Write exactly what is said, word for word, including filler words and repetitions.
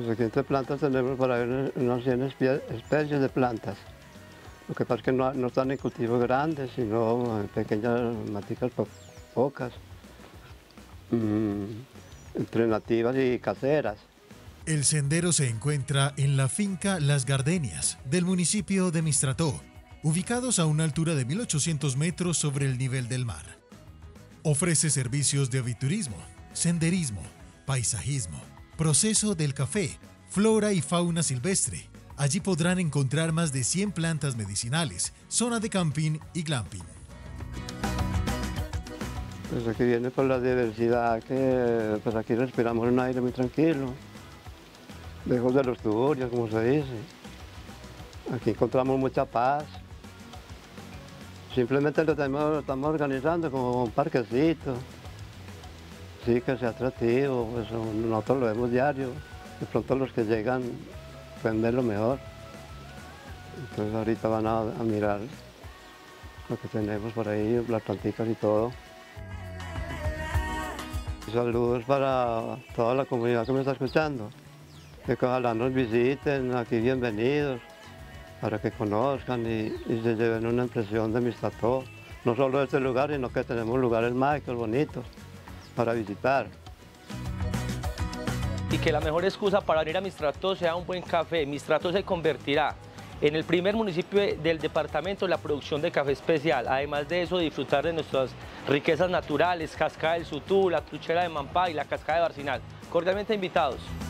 Pues aquí entre plantas tenemos por ahí unas unas cien espie- especies de plantas. Lo que pasa es que no, no están en cultivos grandes, sino en pequeñas maticas po- pocas, mm, entre nativas y caseras. El sendero se encuentra en la finca Las Gardenias del municipio de Mistrató, ubicados a una altura de mil ochocientos metros sobre el nivel del mar. Ofrece servicios de aviturismo, senderismo, paisajismo, proceso del café, flora y fauna silvestre. Allí podrán encontrar más de cien plantas medicinales, zona de camping y glamping. Pues aquí viene por la diversidad que pues aquí respiramos un aire muy tranquilo, lejos de los tuburios, como se dice. Aquí encontramos mucha paz. Simplemente lo, tenemos- lo estamos organizando como un parquecito, sí, que sea atractivo, pues nosotros lo vemos diario, de pronto los que llegan pueden verlo mejor. Entonces ahorita van a, a mirar lo que tenemos por ahí, las plantitas y todo. Saludos para toda la comunidad que me está escuchando, que ojalá nos visiten, aquí bienvenidos, para que conozcan y, y se lleven una impresión de Mistrató, no solo de este lugar, sino que tenemos lugares mágicos, bonitos, para visitar. Y que la mejor excusa para venir a Mistrató sea un buen café. Mistrató se convertirá en el primer municipio del departamento en la producción de café especial. Además de eso, disfrutar de nuestras riquezas naturales, Cascada del Sutú, la Truchera de Mampá y la Cascada de Barcinal. Cordialmente invitados.